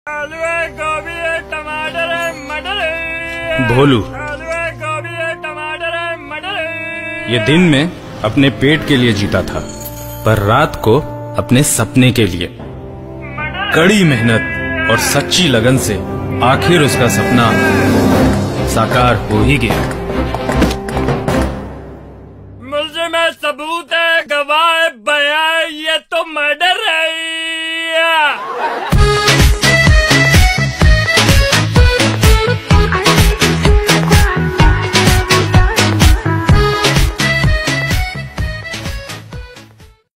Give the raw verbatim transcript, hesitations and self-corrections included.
आलू है, गोभी है, टमाटर है, मटर है। भोलू, आलू है, गोभी है, टमाटर है, मटर है। ये दिन में अपने पेट के लिए जीता था, पर रात को अपने सपने के लिए। कड़ी मेहनत और सच्ची लगन से आखिर उसका सपना साकार हो ही गया। मुझे में सबूत है।